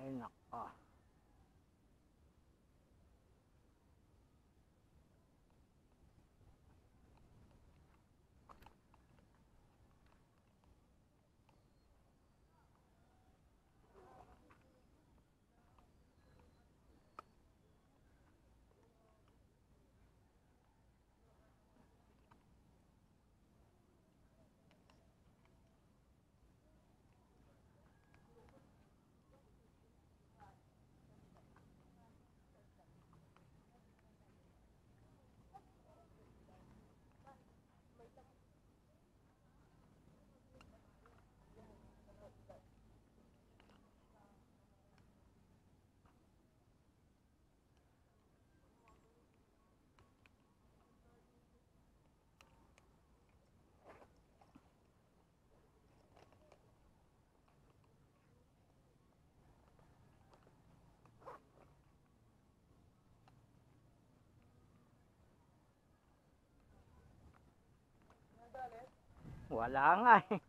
Ay nako. Wala nga eh.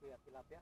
Kuya, tilapia.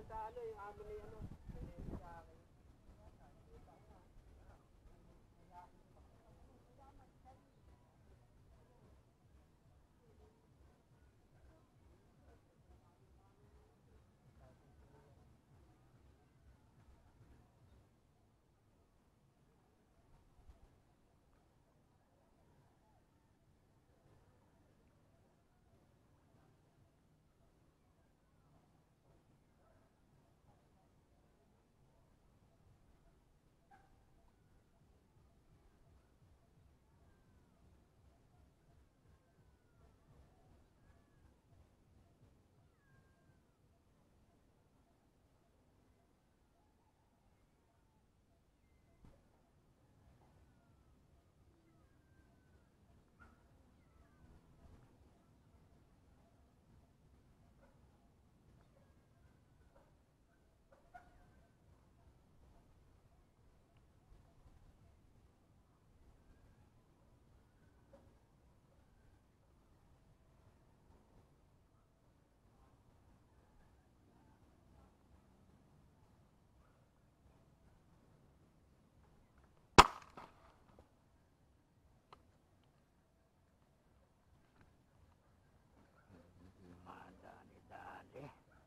Madali-dali.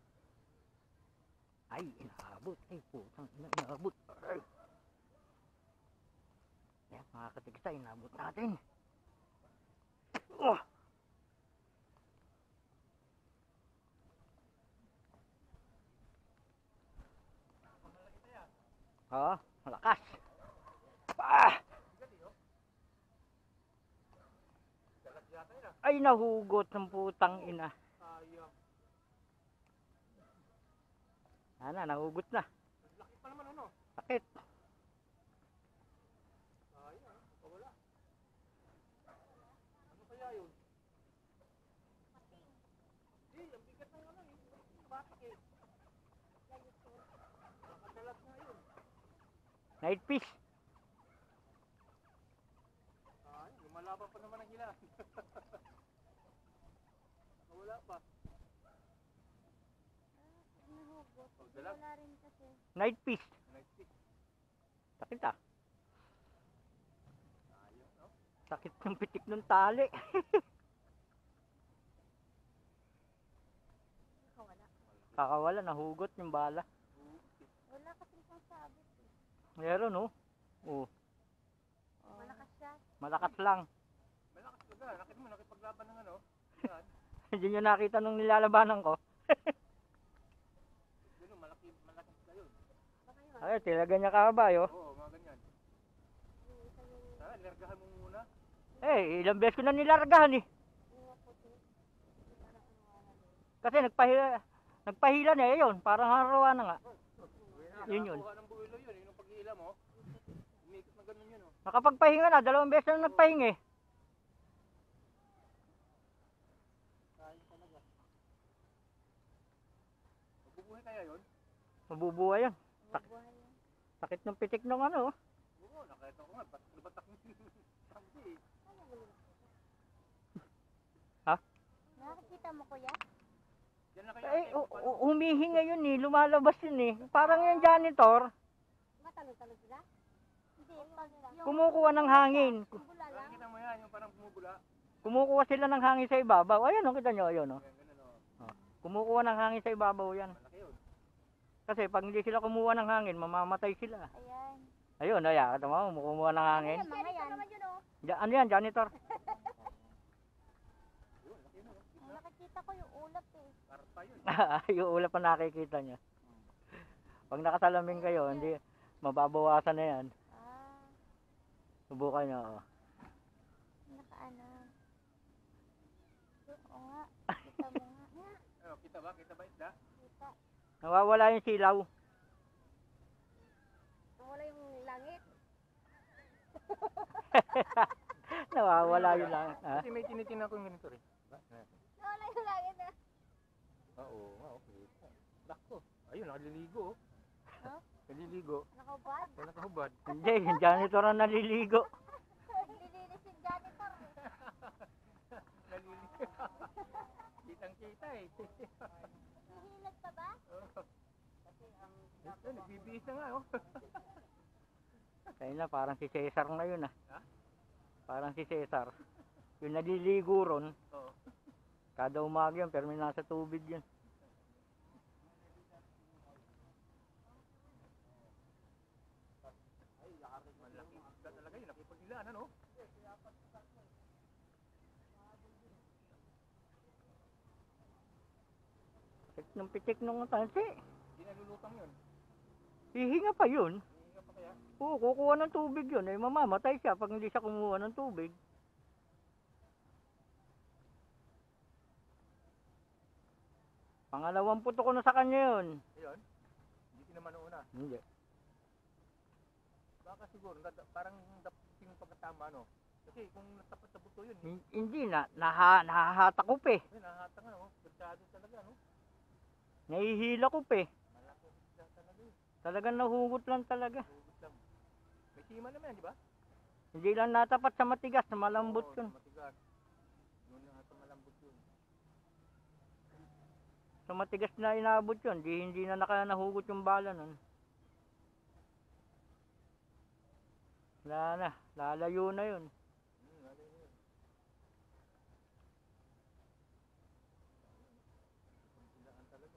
Ay, inaabot. Ay, putang ina, inaabot. Ay. Yan, mga katigsa, inaabot natin. Oh! Oo, malakas. Ah! Ay, nahugot ng putang ina. Ana, nahugot na. Laki pa naman ano? Sakit. Sayang, wala. Ano kaya yun? Ang bigat ng ano eh. Batik eh. Nakadalat nga yun. Night fish. Lumalaban pa naman ang hila. Wala pa. Nahugot. Dalag. Wala rin kasi. Night fish. Nice stick. Sakit ah. Ayos, no? Sakit ng pitik ng tali. Nakawala. Kakawala, nahugot yung bala. Wala kasi isang sabit eh. Meron oh. Oh, Malakas siya. malakas lang. Malakas talaga. Nakita mo, nakipaglaban ng ano. Yan. Hindi nyo nakita nung nilalabanan ko. Yun, malaki sila yun. Baka yun. Ay, tilaga niya kabayo. Oo, mga ganyan. Yung isa yung Sana, lergahan mo muna. Eh, ilang beses ko na nilargahan eh. mga puti. Parang ano wala rin. Kasi nagpahila na eh yun. Parang harawa na nga. Yun yun. Nakakuha ng buwilo yun. Yun ang pag-iila mo. Umikot na ganun yun, oh. Nakapagpahinga na, 2 beses na nagpahinga eh. Sayang talaga. Mabubuhay kaya yun? Mabubuhay yan. Mabuhay yan. Sakit ng pitik ng ano. oh. Oo, nakita ko nga. Batak mo yung sambi eh. Ano ba yun? Ha? Nakakita mo kuya? Yan na kaya Eh, ate, paano? humihinga yun eh. Lumalabas yun eh. Parang yung janitor, Matalon-talon sila? Hindi, pag yung kumukuha ng hangin. yung bula lang. Nakikita mo yan, yung parang bumubula. Kumukuha sila ng hangin sa ibabaw. Ayun oh, kita nyo, ayun oh. Yan, ganun, oh. Kumukuha ng hangin sa ibabaw yan. Malaki yun. Kasi pag hindi sila kumuha ng hangin, mamamatay sila. Ayan. Ayun, ayan, kata mo, kumuha ng hangin. Ayan, mga yan. naman yun oh. Ano yan, janitor? Yun, laki yun, oh. Ang nakikita ko yung ulap eh. Karpa yun. Yung ulap pa nakikita nyo. Pag nakasalamin kayo, hindi, mababawasan na yan. Ah, Subukan nyo. Oh. nakaano. Oo nga. Kita mo nga. Nga, Ano, kita ba? Kita ba isda? kita. Nawawala yung silaw. Nawala yung langit. Nawawala yung lang. Ha? Kasi may tinitingnan ko yung ganito rin. Nawala yung langit ah. Oo, nga, okay. Lako. Ayun, nakaliligo. oh. Huh? Naliligo. Nakahubad. Wala nakahubad. Hindi, yung janitor ang naliligo. Nililinis yung janitor. Naliligo. Kitang kita eh. Hihilag pa ba? Ayun, nagbibihis na nga, oh. Kaya na, parang si Cesar ngayon ah. Ha? Parang si Cesar. Yung naliligo ron, Oo. kada umaga yun, pero may nasa tubig yun. Malaki isda talaga yun. Nakipag-ilaan, ano? Pitik nung tansi. Hindi nalulutang yun. Hihinga pa yun. Hihinga pa kaya? Oo, kukuha ng tubig yun. Eh, mamamatay siya pag hindi siya kumuha ng tubig. Pangalawang puto ko na sa kanya yun. Ayun. Hindi tinaman una. Hindi. Baka siguro, parang dapating pagkatama, no? Kasi kung natapat sa buto yun, Hindi na. Nahahata ko pa eh. ay, nahata nga, oh. Gandado talaga, no? Nahihila ko pa eh. Malaki isda talaga yun. Talagang nahugot lang talaga. Hugot lang. May sima naman yan, di ba? Hindi lang natapat sa matigas, sa malambot Oo, yun. matigas. Yun na ata malambot yun. Sa matigas na inabot yun, hindi na nahugot yung bala nun. Wala na, lalayo na yun. Ano yun? Pagkilaan talaga.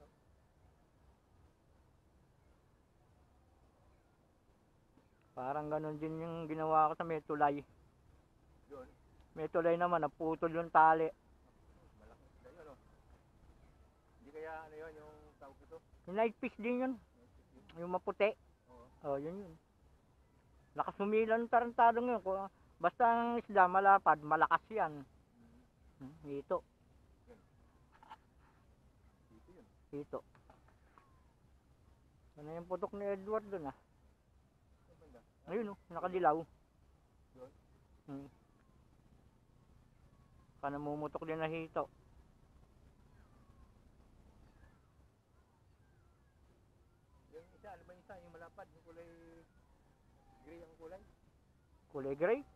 Parang ganun din yung ginawa ko sa may tulay. Yun. May tulay naman, naputol yung tali. Malaki isda yun, oh. Hindi kaya ano yun, yung tawag ito? Yung night fish din yun, yung maputi. Oo. Oh, yun yun. Lakas humila ng tarantadong yun. Basta ang isda malapad, malakas yan. Dito, Dito yun. dito. Ano yung putok ni Edward dun ah? Saan banda? Ayun oh, nakadilaw. Yun. Namumutok din na hito. Yung isa, ano ba yung isa? Yung malapad, yung kulay gray ang kulay. Kulay gray.